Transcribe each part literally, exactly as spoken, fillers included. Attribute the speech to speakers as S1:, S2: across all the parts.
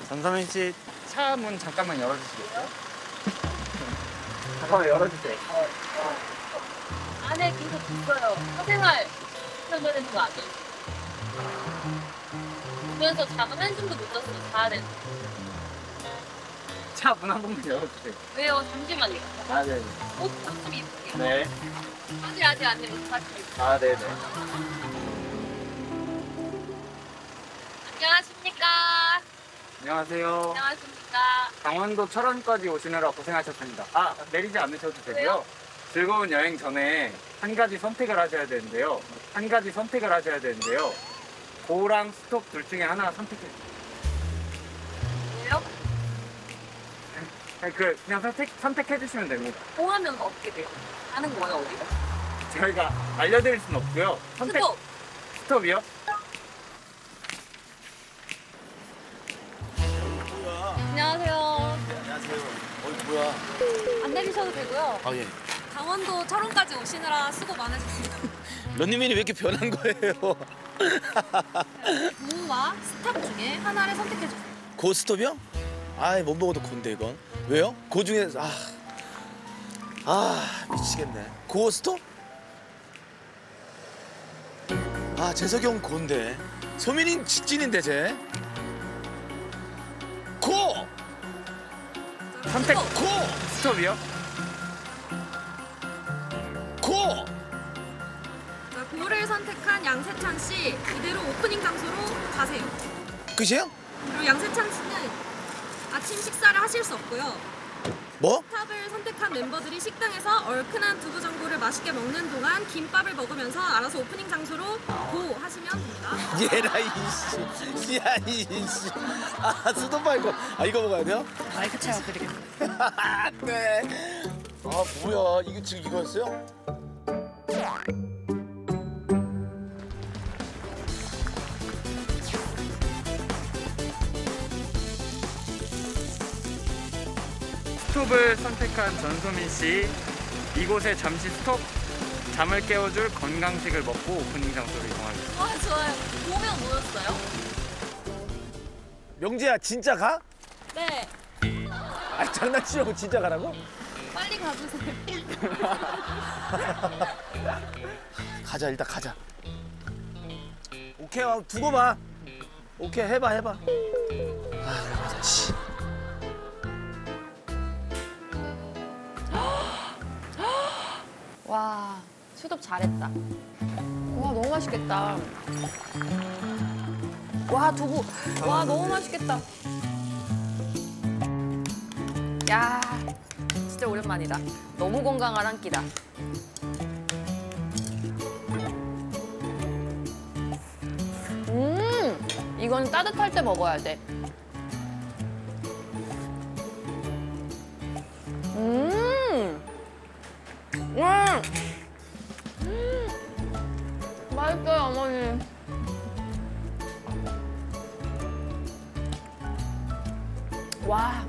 S1: 전소민 씨, 차 문 잠깐만 열어주시겠어요? 잠깐만 열어주세요. 어,
S2: 어. 안에 계속 있어요. 사생활 편견되는 거 아니에요? 그래서 잠은 한숨도 못 잤어. 자야 돼.
S1: 차 문 한 번만 열어주세요.
S2: 왜요? 잠시만요.
S1: 아, 네네.
S2: 옷 좀 입을게요.
S1: 네.
S2: 아직 아직 안 돼요. 다시.
S1: 아, 네네.
S2: 안녕하십니까?
S1: 안녕하세요.
S2: 안녕하십니까?
S1: 강원도 철원까지 오시느라 고생하셨습니다. 아, 내리지 않으셔도 되고요.
S2: 왜요?
S1: 즐거운 여행 전에 한 가지 선택을 하셔야 되는데요. 한 가지 선택을 하셔야 되는데요. 고랑 스톱 둘 중에 하나 선택해 주세요.
S2: 왜요?
S1: 아니, 그 그냥 선택 선택해 주시면 됩니다.
S2: 공하면 어떻게 돼요? 가는 거예요, 어디가?
S1: 저희가 알려드릴 수는 없고요. 선택
S2: 스톱!
S1: 스톱이요?
S2: 안녕하세요.
S3: 네, 안녕하세요. 어, 뭐야?
S2: 안 내리셔도 되고요.
S3: 아, 예.
S2: 강원도 철원까지 오시느라 수고 많으셨습니다.
S3: 런닝맨이 왜 이렇게 변한 거예요?
S2: 고와 스탑 중에 하나를 선택해주세요.
S3: 고스톱이요? 아이, 못 먹어도 곤데, 이건. 왜요? 고 중에, 아. 아, 미치겠네. 고스톱? 아, 재석이 형 곤데. 소민이 직진인데, 쟤. 고!
S1: 선택
S3: 고!
S1: 스톱이요?
S3: 고!
S4: 자, 고를 선택한 양세찬 씨 이대로 오프닝 장소로 가세요.
S3: 끝이에요?
S4: 그리고 양세찬 씨는 아침 식사를 하실 수 없고요.
S3: 뭐?
S4: 탑을 선택한 멤버들이 식당에서 얼큰한 두부전골을 맛있게 먹는 동안 김밥을 먹으면서 알아서 오프닝 장소로 고 하시면 됩니다.
S3: 얘라, 이씨. 야, 이씨. 아, 수도 말고. 아, 이거 먹어야 돼요?
S2: 마이크 채워드리겠습니다.
S3: 안 돼. 아, 뭐야. 이게 지금 이거였어요?
S1: 스톱을 선택한 전소민 씨, 이곳에 잠시 스톱, 잠을 깨워줄 건강식을 먹고 오프닝 장소로 이동하겠습니다.
S2: 아, 좋아요. 보면 뭐였어요?
S3: 명재야, 진짜 가?
S2: 네.
S3: 아니, 장난치려고 진짜 가라고?
S2: 빨리 가주세요.
S3: 가자, 일단 가자. 오케이, 어, 두고 봐. 오케이, 해봐, 해봐. 아, 그래, 가자, 씨.
S2: 와, 수덥 잘했다. 와, 너무 맛있겠다. 와, 두부. 와, 너무 맛있겠다. 야, 진짜 오랜만이다. 너무 건강한 한 끼다. 음, 이건 따뜻할 때 먹어야 돼. 음, 음, 음, 맛있어요, 어머니. 와,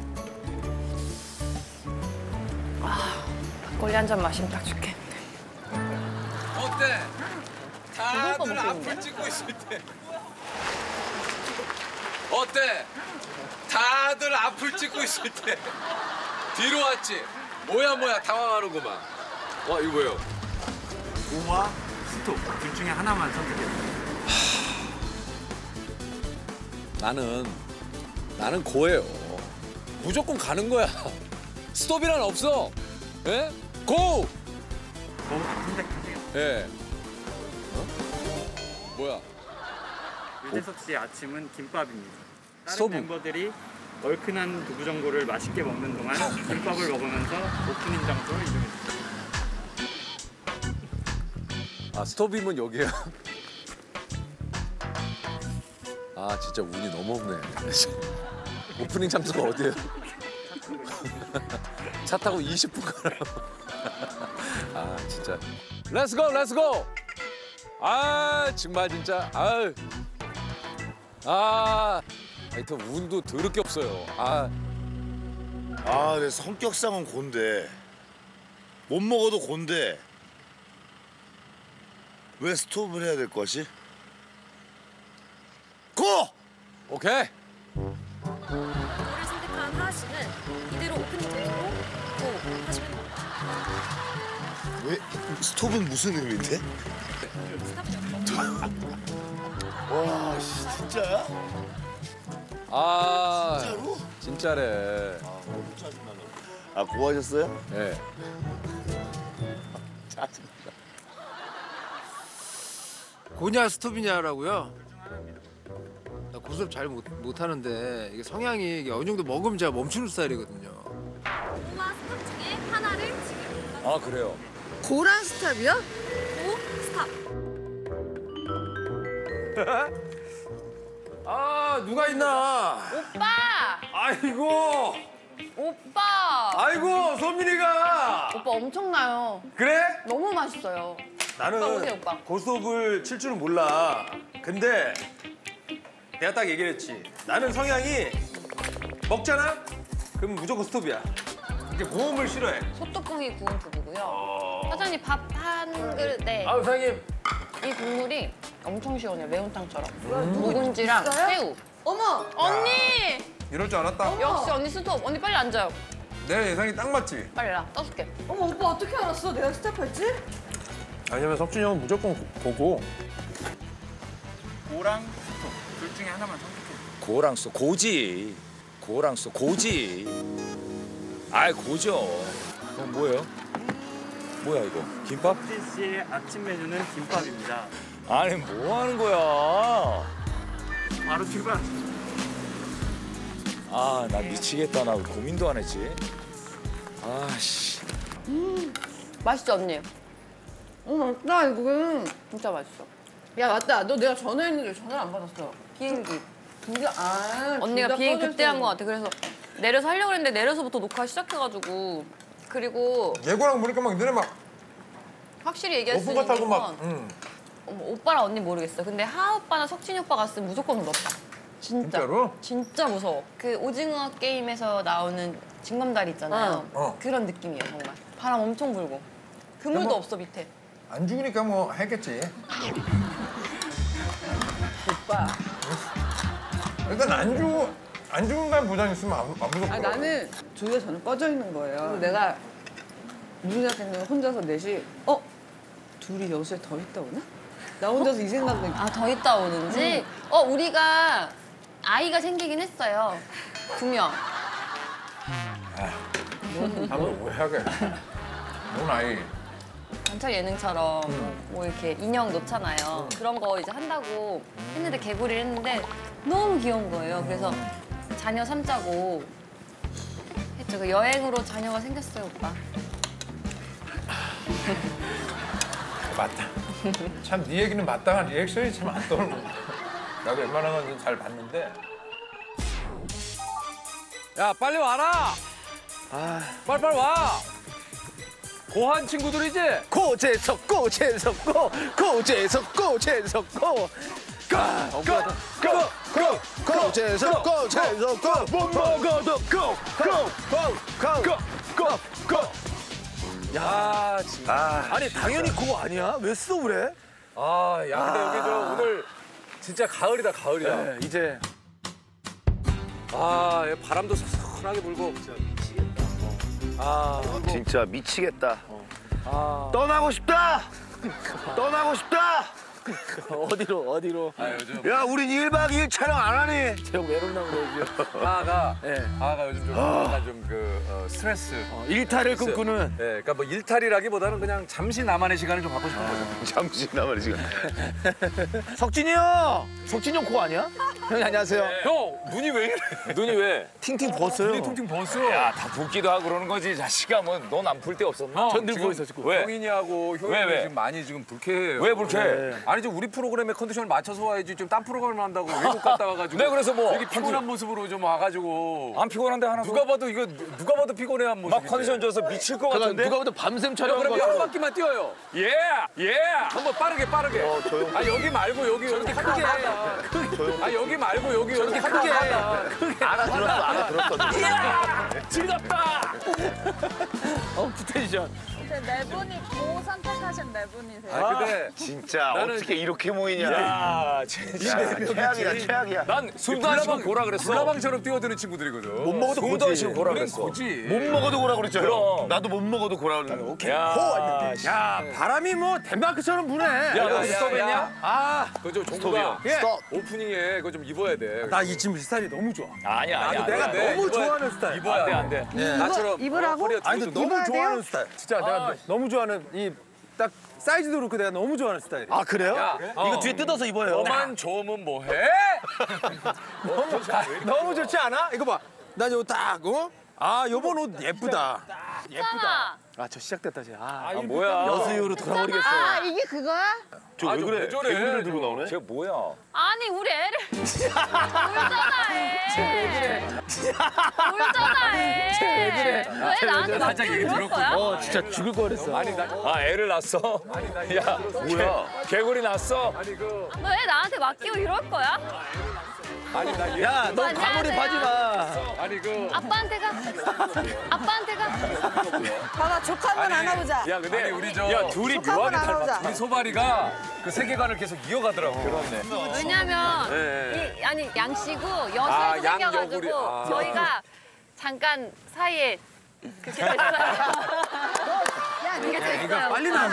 S2: 아, 막걸리 한 잔 마시면 딱 좋겠네.
S5: 어때? 다들
S2: 먹고
S5: 앞을
S2: 있는데?
S5: 찍고 있을 때. 어때? 다들 앞을 찍고 있을 때. 뒤로 왔지? 뭐야 뭐야 당황하는구만. 와 이거 뭐예요?
S1: 고와 스톱 둘 중에 하나만 선택해 주세요.
S5: 나는 나는 고예요. 무조건 가는 거야. 스톱이란 없어. 예? 고!
S1: 고 선택하세요.
S5: 예. 어? 뭐야?
S1: 유재석 씨 아침은 김밥입니다. 다른
S5: 스톱은?
S1: 멤버들이 얼큰한 두부전골을 맛있게 먹는 동안 김밥을 먹으면서 오프닝 장소로 이동해주세요.
S5: 아 스톱이면 여기야. 아 진짜 운이 너무 없네. 오프닝 장소가 어디예요? 차 타고 이십 분 가라고. 아 진짜. 렛츠고 렛츠고. 아 정말 진짜. 아유. 아. 하여튼 운도 더럽게 없어요. 아.
S6: 아, 내 성격상은 곤데 못 먹어도 곤데 왜 스톱을 해야 될 것이? 고!
S5: 오케이.
S4: 고를 선택한 하하 씨는 이대로 오프닝 장소로 고 하시면 됩니다.
S6: 왜? 스톱은 무슨 의미인데? 와, 씨, 진짜야?
S5: 아,
S6: 진짜로?
S5: 진짜래.
S6: 아, 고하셨어요?
S5: 예.
S6: 짜증나.
S7: 고냐 스톱이냐라고요? 나 고스톱 잘 못 못하는데 이게 성향이 이게 어느 정도 먹으면 제가 멈추는 스타일이거든요.
S4: 고와 스탑 중에 하나를 지금
S5: 아, 그래요?
S2: 고랑 스탑이요?
S4: 고 스탑.
S7: 아 누가 있나?
S8: 오빠!
S7: 아이고
S8: 오빠!
S7: 아이고 소민이가
S8: 오빠 엄청나요.
S7: 그래?
S8: 너무 맛있어요.
S7: 나는
S8: 오빠 오세요, 오빠.
S7: 고스톱을 칠 줄은 몰라. 근데 내가 딱 얘기를 했지. 나는 성향이 먹잖아? 그럼 무조건 스톱이야. 이게 모험을 싫어해.
S8: 소떡고기 구운 두부고요. 사장님 밥 한 그릇에
S7: 아우 사장님.
S8: 이 국물이 엄청 시원해요. 매운탕처럼. 묵은지랑 새우.
S2: 어머!
S8: 언니!
S7: 이럴 줄 알았다.
S8: 역시 언니 스톱. 언니 빨리 앉아요.
S7: 내 예상이 딱 맞지?
S8: 빨리 나 떠줄게.
S2: 어머 오빠 어떻게 알았어? 내가 스탑할지?
S7: 왜냐면 석준이 형은 무조건 고고.
S1: 고랑 스톱 둘 중에 하나만 선택해.
S9: 고랑 쏘 고지. 고랑 쏘 고지. 아이 고죠. 그건 뭐예요? 뭐야 이거? 김밥?
S1: 석진 씨의 아침 메뉴는 김밥입니다.
S9: 아니 뭐 하는 거야?
S1: 바로 출발.
S9: 아 나 미치겠다. 나 고민도 안 했지. 아씨.
S8: 맛있죠, 언니?
S2: 어 맞다 이거.
S8: 진짜 맛있어.
S2: 야 맞다. 너 내가 전화했는데 전화를 안 받았어.
S8: 비행기.
S2: 근데 아
S8: 언니가
S2: 둘다
S8: 비행기 그때 한
S2: 꺼졌어.
S8: 것 같아. 그래서 내려서 하려고 했는데 내려서부터 녹화 시작해가지고 그리고
S7: 예고랑 보니까 막 너네 막
S8: 확실히
S7: 오프
S8: 얘기했으니까
S7: 같다고 막. 응.
S8: 어머, 오빠랑 언니 모르겠어. 근데 하하 오빠나 석진이 오빠 갔으면 무조건 울었다. 진짜.
S7: 진짜로?
S8: 진짜 무서워. 그 오징어 게임에서 나오는 징검다리 있잖아요.
S7: 어. 어.
S8: 그런 느낌이에요, 정말. 바람 엄청 불고. 그물도
S7: 뭐-
S8: 없어, 밑에.
S7: 안 죽으니까 뭐 했겠지.
S2: 오빠.
S7: 일단 안 죽, 안 죽는다는 보장 있으면 안, 안 무섭더라고.
S2: 아 나는 조이가 저는 꺼져 있는 거예요. 그리고 내가 무슨 생각했냐면 혼자서 넷이 어? 둘이 여수에 더 있다 오나? 나 혼자서 이 생각을
S8: 아, 더 있다 오는지? 어, 우리가 아이가 생기긴 했어요. 두 명.
S7: 한번 오해하게. 뭔 아이.
S8: 관찰 예능처럼 뭐 이렇게 인형 놓잖아요. 그런 거 이제 한다고 했는데 개구리를 했는데 너무 귀여운 거예요. 그래서 자녀 삼자고 했죠. 그 여행으로 자녀가 생겼어요, 오빠.
S7: 맞다. 참 네 얘기는 맞다가 리액션이 참 안 떠오르네. 나도 웬만한 건 잘 봤는데.
S5: 야, 빨리 와라! 빨리빨리 와! 고한 친구들이지?
S3: 고재석 고재석 고 고재석 고재석 고
S5: 아, 억울하다.
S3: 고 고재석 고재석 고못 먹어도 고고고고고고
S5: 야, 진짜.
S3: 아니 당연히 그거 아니야? 왜 스톱을 해?
S5: 아, 야, 근데 여기 저 오늘 진짜 가을이다, 가을이다.
S3: 네, 이제
S5: 아, 예, 바람도 선선하게 불고. 아,
S6: 진짜 미치겠다.
S5: 아.
S6: 떠나고 싶다. 떠나고 싶다.
S3: 어디로 어디로?
S5: 아, 요즘
S6: 야, 우린 일 박 이 일 촬영 안 하니?
S3: 제가 외롭나 그러죠.
S5: 하하가,
S3: 예.
S5: 하하가 요즘 좀 약간 좀 그 어, 스트레스.
S3: 일탈을 꿈꾸는
S5: 예, 그러니까 뭐 일탈이라기보다는 그냥 잠시 나만의 시간을 좀 갖고 싶은 거죠.
S6: 잠시 나만 지금.
S3: 석진이 형. 석진이 형 코 아니야? 형 안녕하세요.
S5: 형, 눈이 왜 이래?
S9: 눈이 왜?
S3: 팅팅 벗어요.
S5: 눈이 퉁퉁 벗어.
S9: 야 다 붓기도 하고 그러는 거지. 자식아 뭐 넌 안 풀 데 없었나?
S5: 형,
S3: 전들
S5: 지금
S3: 부어 있어, 지금.
S9: 왜?
S5: 형인이하고
S9: 왜,
S5: 효인이
S9: 왜?
S5: 지금 많이 지금 불쾌해요.
S9: 왜 불쾌해?
S5: 아니 지금 우리 프로그램의 컨디션을 맞춰서 와야지 좀 딴 프로그램을 한다고 외국 갔다 와가지고.
S9: 네, 그래서 뭐
S5: 여기 피곤한 모습으로 좀 와가지고.
S9: 안 피곤한데 하나
S5: 누가 봐도 이거 누가 봐도 피곤해한 모습.
S9: 막 컨디션 줘서 미칠 것
S3: 그럼
S9: 같은데?
S3: 누가 보다 밤샘 촬영한
S5: 그럼
S3: 거
S5: 한
S3: 같아.
S5: 바퀴만 뛰어요. 예, 예. 한번 빠르게 빠르게.
S6: 어, 조용.
S5: 아 여기 말고 여기 여기 크게. 아 여기 말고 여기 여기 크게.
S6: 알아들었어, 알아들었어.
S5: 즐겁다.
S3: 어, 텐션.
S10: 네 분이 고 선택하신 네 분이세요.
S5: 아, 근데 근데
S6: 진짜
S5: 나는-
S6: 어떻게 이렇게 모이냐.
S9: 야, 진짜.
S6: 야, 최악이다, 최악이야.
S9: 난 숨도 안 쉬고 고라 그랬어.
S5: 불나방처럼 뛰어드는 친구들이거든.
S6: 못 먹어도
S9: 숨도 안
S6: 고지.
S9: 쉬고 고라
S5: 우린
S9: 그랬어.
S5: 고지.
S6: 못 먹어도 고라 그랬죠.
S9: 그럼.
S6: 나도 못 먹어도 고라 그랬는데. 오케이.
S9: 야,
S7: 야 바람이 뭐 덴마크처럼 부네.
S9: 야, 너 스톱했냐?
S7: 아,
S5: 그저 종구가
S7: 예.
S5: 오프닝에 그거 좀 입어야 돼.
S7: 나 이 친구 스타일이 너무 좋아.
S9: 아니야, 아니야.
S7: 나도 내가
S9: 안 돼.
S5: 네,
S7: 너무
S5: 입어야-
S7: 좋아하는 스타일.
S5: 입어야
S9: 안 돼, 안 돼.
S5: 예. 나처럼
S2: 입으라고?
S5: 허리가
S7: 아니
S5: 좀
S7: 근데 너무
S2: 입어야
S7: 좋아하는 스타일. 진짜 내가 너무 좋아하는 이 딱 사이즈도 그렇고 내가 너무 좋아하는 스타일.
S3: 아 그래요?
S5: 야,
S3: 이거 뒤에 뜯어서 입어요.
S5: 너만 좋으면 뭐해?
S7: 너무, 너무 좋지 않아? 이거 봐. 나 이거 딱 어? 아 요번 옷 예쁘다.
S8: 예쁘다.
S7: 아 저 시작됐다 쟤. 아,
S9: 아, 뭐야.
S3: 여수유로 돌아버리겠어.
S2: 아 이게 그거야?
S6: 저
S5: 아,
S6: 왜
S5: 저
S6: 그래?
S5: 왜 저래?
S6: 개구리를 들고 나오네?
S9: 쟤 뭐야?
S8: 아니 우리 애를 울잖아 애. 울잖아 애. 왜 나한테 맡기고 이럴 거야?
S3: 어 진짜 죽을 뻔했어.
S5: 아니 나
S9: 아, 애를 낳았어? 야, 뭐야? 개구리 낳았어?
S5: 아니 그
S8: 너 애 나한테 맡기고 이럴 거야?
S5: 아니 나 얘.
S3: 야, 너
S8: 안녕하세요.
S3: 과몰입하지 마.
S5: 아니 그
S8: 아빠한테 가. 아빠한테 가.
S2: 봐봐 조카 한번 안아보자.
S5: 야 근데
S9: 아니,
S5: 우리 저
S9: 야, 둘이
S2: 조카
S9: 묘하게
S2: 한번
S9: 닮았어.
S2: 안아보자.
S5: 우리 소발이가 그 세계관을 계속 이어가더라고. 그렇네.
S8: 왜냐면
S5: 네.
S8: 이, 아니 양 씨고 여수에서
S5: 아, 양
S8: 생겨가지고
S5: 여구리. 아.
S8: 저희가 잠깐 사이에 그게 됐어요. 이게 됐어요.
S7: 빨리 나네.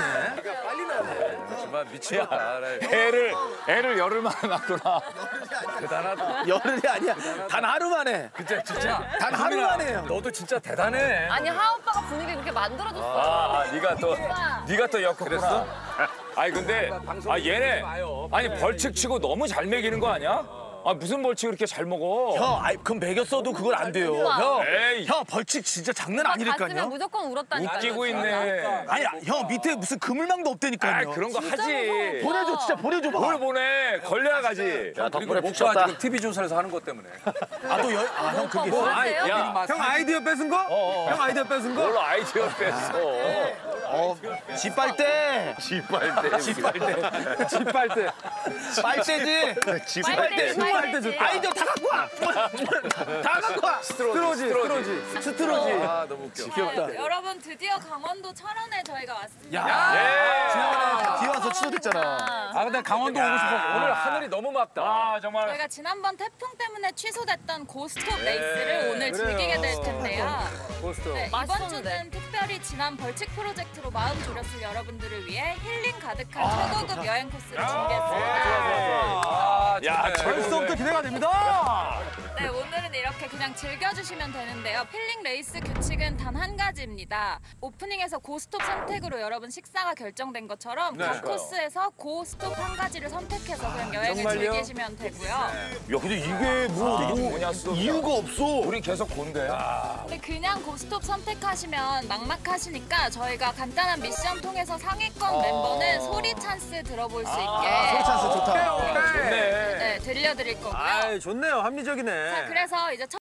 S5: 정말 미치겠다. 나
S9: 애를, 애를 열흘 만에 낳구나.
S5: 대단하다.
S3: 열흘이 아니야. 단 하루 만에.
S5: 진짜 진짜.
S3: 단 하루
S5: 수민아,
S3: 만에요.
S5: 너도 진짜 대단해.
S8: 아니 하 오빠가 분위기 그렇게 만들어줬어.
S9: 아, 아, 네가 또,
S8: 오빠.
S9: 네가 또 엮었구나. 아니, 근데, 아, 얘네,
S5: 마요.
S9: 아니, 벌칙 치고 너무 잘 먹이는 거 아니야? 아, 무슨 벌칙을 이렇게 잘 먹어?
S3: 형, 아이, 그럼 먹였어도 그걸 안 돼요.
S8: 우와.
S3: 형,
S9: 에이.
S3: 형 벌칙 진짜 장난
S8: 오빠 갔으면
S3: 아니니까요.
S8: 무조건 울었다니까요.
S9: 웃기고 있네.
S3: 아니, 형 밑에 무슨 그물망도
S9: 아,
S3: 없다니까요.
S9: 그런 거
S8: 진짜
S9: 하지.
S8: 무서워.
S3: 보내줘, 진짜 보내줘봐.
S9: 뭘 보내? 걸려야 가지.
S6: 야,
S5: 그리고
S6: 덕분에
S5: 못
S6: 푹
S5: 가
S6: 잤다.
S5: 지금 티비 조선에서 하는 것 때문에.
S3: 아, 또 여, 아, 형 그게
S8: 뭐
S3: 있어.
S8: 하세요?
S9: 야,
S7: 형 아이디어 뺏은 거?
S9: 어.
S7: 형 아이디어 뺏은 거?
S9: 뭘로 아이디어 뺐어.
S3: 어, 집빨대.
S6: 집발대. 집발대.
S7: 집빨대.
S3: 빨대지.
S6: 집발대.
S3: 집빨대 좋다. 아이디어 다 갖고 와. 다 갖고 와.
S7: 스트로지, 스트로지.
S3: 스트로지.
S5: 아 너무 웃겨.
S3: 귀엽다.
S4: 여러분 드디어 강원도 철원에 저희가 왔습니다.
S9: 예.
S3: 지난번에 비 와서 취소됐잖아.
S5: 아 근데 강원도 오고 싶어. 오늘 하늘이 너무 맑다.
S9: 아, 정말.
S4: 저희가 지난번 태풍 때문에 취소됐던 고스톱 레이스를 오늘 즐기게 될 텐데요.
S5: 고스트.
S4: 네, 이번
S8: 맛있었는데.
S4: 주는 특별히 지난 벌칙 프로젝트로 마음 졸였을 여러분들을 위해 힐링 가득한 최고급 여행 코스를 준비했습니다.
S5: 아,
S9: 야,
S5: 좋네.
S7: 벌써부터 기대가 됩니다.
S4: 네, 오늘은 이렇게 그냥 즐겨주시면 되는데요. 필링 레이스 규칙은 단 한 가지입니다. 오프닝에서 고스톱 선택으로 여러분 식사가 결정된 것처럼 각 코스에서 고스톱 한 가지를 선택해서 그냥 여행을
S7: 정말요?
S4: 즐기시면 되고요.
S6: 야, 근데 이게 뭐, 뭐
S9: 뭐냐, 또.
S6: 이유가 없어.
S9: 우리 계속 곤대.
S4: 근데 그냥 고스톱 선택하시면 막막하시니까 저희가 간단한 미션 통해서 상위권 멤버는 소리 찬스 들어볼 수 있게
S3: 소리 찬스 좋다.
S9: 좋네.
S4: 네, 들려드릴 거고요.
S7: 아, 좋네요. 합리적이네.
S4: 자, 그래서 이제 첫